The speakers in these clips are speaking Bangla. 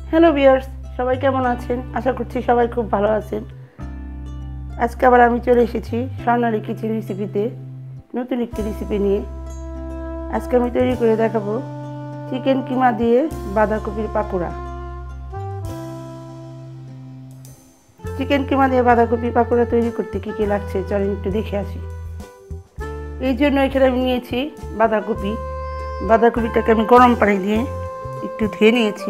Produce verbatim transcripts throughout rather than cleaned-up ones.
হ্যালো ভিউয়ার্স, সবাই কেমন আছেন? আশা করছি সবাই খুব ভালো আছেন। আজকে আবার আমি চলে এসেছি স্বর্ণালী কিচেন রেসিপিতে নতুন একটি রেসিপি নিয়ে। আজকে আমি তৈরি করে দেখাবো চিকেন কিমা দিয়ে বাঁধাকপির পাকোড়া। চিকেন কিমা দিয়ে বাঁধাকপি পাকোড়া তৈরি করতে কী কী লাগছে চলেন একটু দেখে আসি। এই জন্য এখানে আমি নিয়েছি বাঁধাকপি। বাঁধাকপিটাকে আমি গরম পানি দিয়ে একটু ধুয়ে নিয়েছি।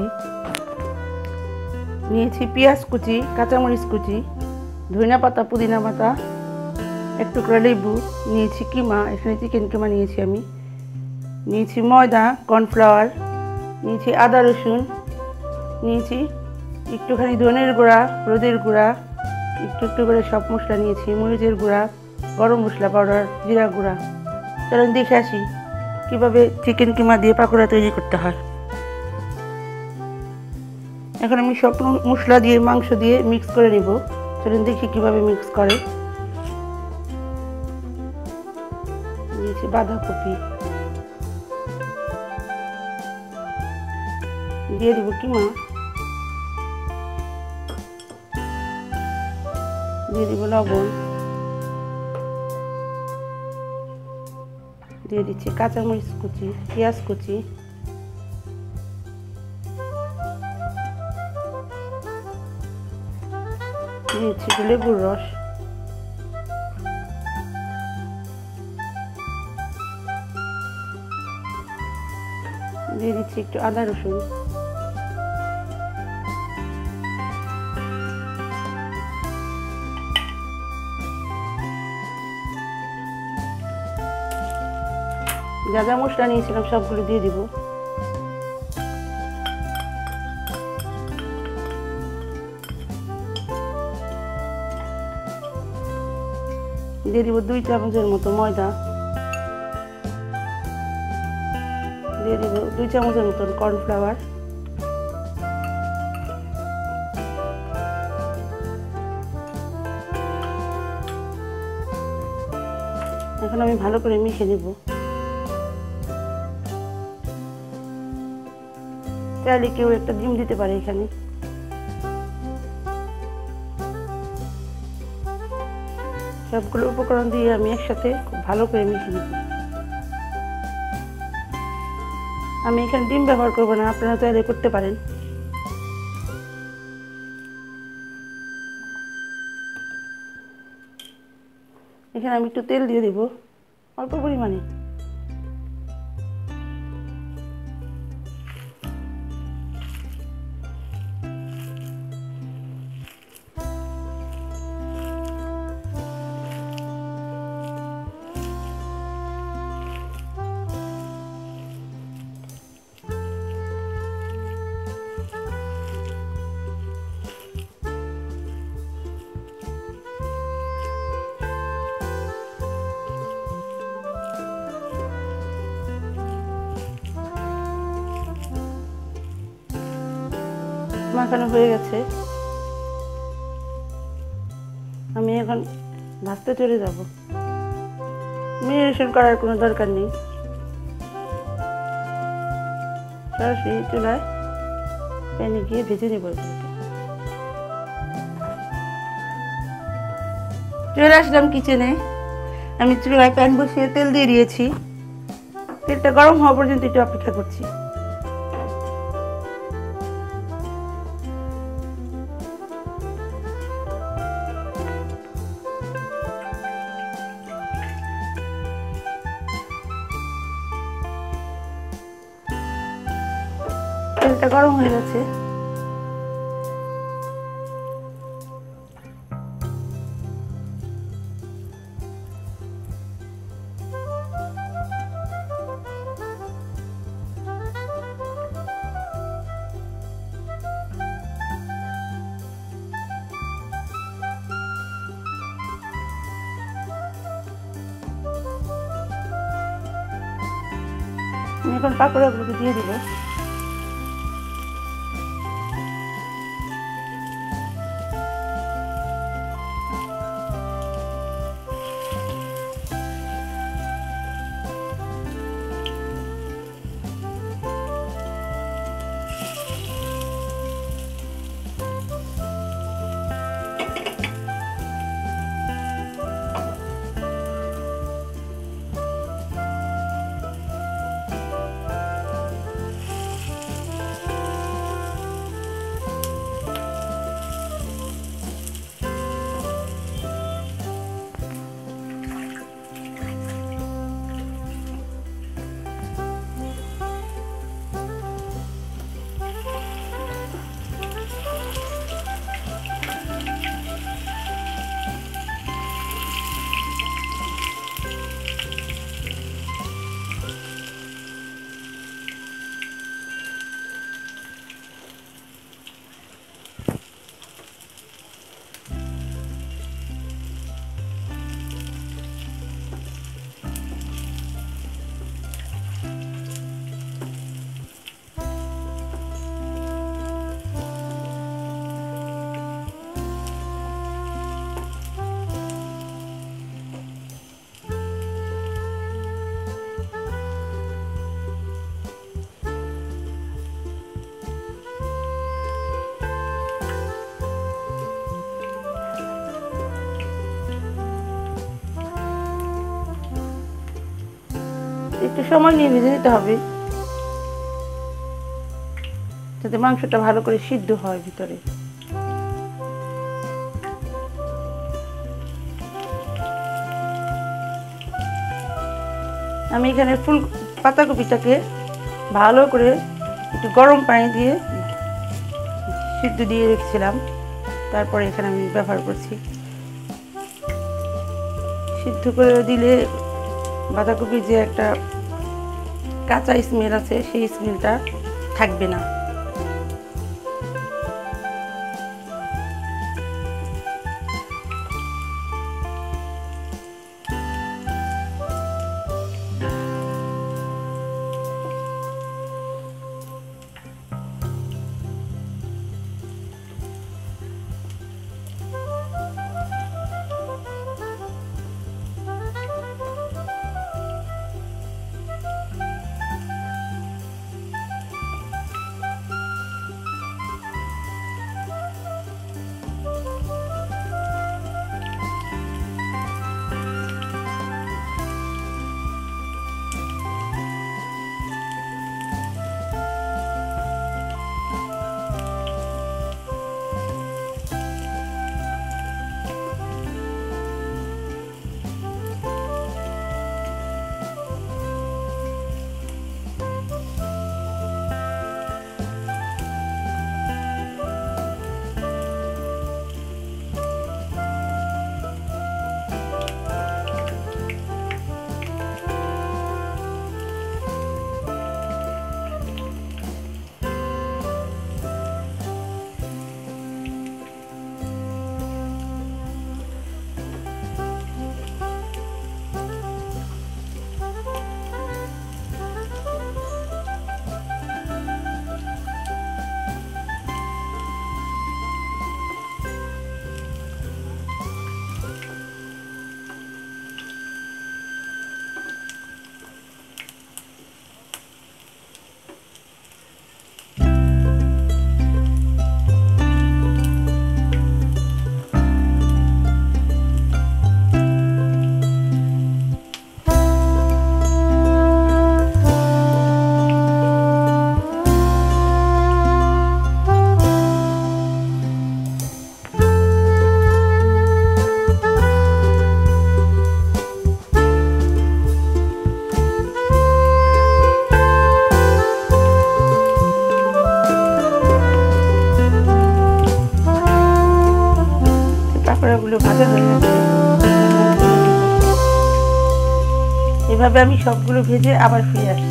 নিয়েছি পেঁয়াজ কুচি, কাঁচামরিচ কুচি, ধনিয়া পাতা, পুদিনা পাতা, এক টুকরা লেবু, নিয়েছি কিমা, এখানে চিকেন কিমা নিয়েছি আমি, নিয়েছি ময়দা, কর্নফ্লাওয়ার, নিয়েছি আদা রসুন, নিয়েছি একটুখানি ধনের গুঁড়া, হলুদের গুঁড়া, একটু একটু করে সব মশলা নিয়েছি, মরিচের গুঁড়া, গরম মশলা পাউডার, জিরা গুঁড়া। চলুন দেখে আসি কীভাবে চিকেন কিমা দিয়ে পাকোড়া তৈরি করতে হয়। এখন আমি সব মশলা দিয়ে মাংস দিয়ে মিক্স করে নেব। চলুন দেখি কিভাবে মিক্স করে। নিয়েছি বাঁধাকপি, দিয়ে দেব কিমা, দিয়ে দেব লবণ, দিয়ে দিচ্ছি কাঁচামরিচ কুচি, পেঁয়াজ কুচি, দিয়েছি লেবুর রস, দিয়ে দিচ্ছি একটু আদা রসুন, যা যা মশলা নিয়েছিলাম সবগুলো দিয়ে দিব। দিয়ে দিব দুই চামচের মতো ময়দা, দিয়ে দিব দুই চামচের মতন কর্নফ্লাওয়ার, এখন আমি ভালো করে মিশিয়ে নেব। চাইলে কেউ একটা ডিম দিতে পারে এখানে। সবগুলো উপকরণ দিয়ে আমি একসাথে খুব ভালো করে মিশিয়ে নেব। আমি এখানে ডিম ব্যবহার করবো না, আপনারা চাইলে করতে পারেন। এখানে আমি একটু তেল দিয়ে দেব অল্প পরিমাণে। মাখানো হয়ে গেছে, আমি এখন ভাজতে চলে যাব। ম্যারিনেশন করার কোনো দরকার নেই, সরাসরি চুলায় প্যানে গিয়ে ভেজে নেব। চলে আসলাম কিচেনে। আমি চুলায় প্যান বসিয়ে তেল দিয়ে দিয়েছি। তেলটা গরম হওয়া পর্যন্ত একটু অপেক্ষা করছি। তেলটা গরম হয়ে গেছে, আমি এখন পাকোড়াগুলোকে দিয়ে দিব। একটু সময় নিয়ে ভেজে নিতে হবে যাতে মাংসটা ভালো করে সিদ্ধ হয় ভিতরে। আমি এখানে ফুল পাতাকপিটাকে ভালো করে একটু গরম পানি দিয়ে সিদ্ধ দিয়ে রেখেছিলাম, তারপরে এখানে আমি ব্যবহার করছি। সিদ্ধ করে দিলে বাঁধাকপির যে একটা কাঁচা স্মেল আছে সেই স্মেলটা থাকবে না। পাকোড়াগুলো ভাজা হয়ে গেছে। এভাবে আমি সবগুলো ভেজে আবার ফিরে আসছি।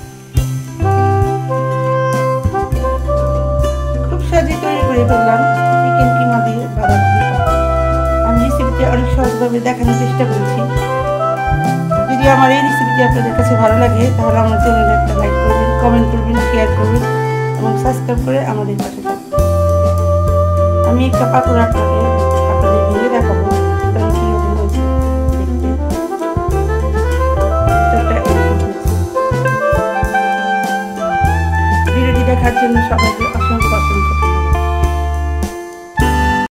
খুব সহজে তৈরি করে ফেললাম চিকেন কিমা দিয়ে বাঁধাকপি। আমি রেসিপিটা অনেক সহজভাবে দেখানোর চেষ্টা করেছি। যদি আমার এই রেসিপিটি আপনাদের কাছে ভালো লাগে তাহলে আমার চ্যানেলে একটা লাইক করবেন, কমেন্ট করবেন, শেয়ার করবেন এবং সাবস্ক্রাইব করে আমাদের পাশে থাকবেন। আমি একটা পাকোড়া আপনাকে আপনাদের ভেঙে দেখাবো কীরকম হয়েছে দেখতে। ভিডিওটি দেখার জন্য সবাইকে অসংখ্য অসংখ্য